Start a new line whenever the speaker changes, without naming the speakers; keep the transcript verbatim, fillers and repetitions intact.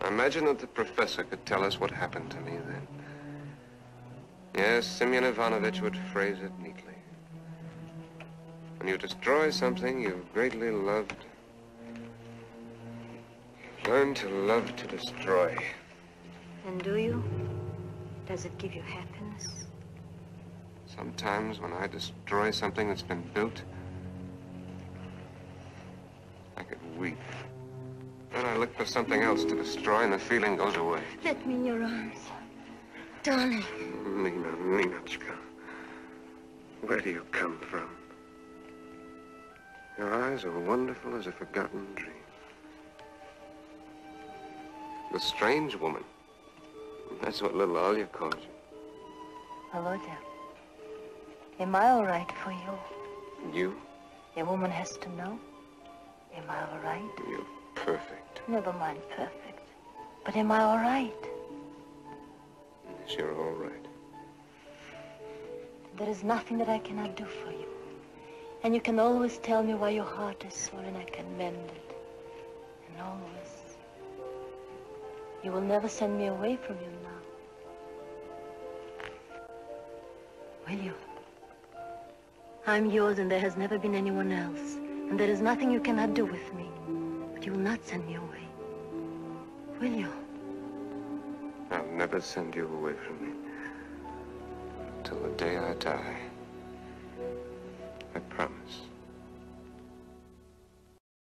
I imagine that the professor could tell us what happened to me then. Yes, Semyon Ivanovich would phrase it neatly. When you destroy something you've greatly loved, learn to love to destroy.
And do you? Does it give you happiness?
Sometimes when I destroy something that's been built, I could weep. Then I look for something else to destroy and the feeling goes away.
Let me in your arms. Darling.
Nina, Ninotchka, where do you come from? Your eyes are wonderful as a forgotten dream. The strange woman. That's what little Olya calls you.
Volodya, am I all right for you?
You?
A woman has to know. Am I all right?
You're perfect.
Never mind perfect. But am I all right?
Yes, you're all right.
There is nothing that I cannot do for you. And you can always tell me why your heart is sore and I can mend it. And always. You will never send me away from you now. Will you? I'm yours and there has never been anyone else. And there is nothing you cannot do with me. But you will not send me away. Will you?
I'll never send you away from me. Till the day I die. I promise.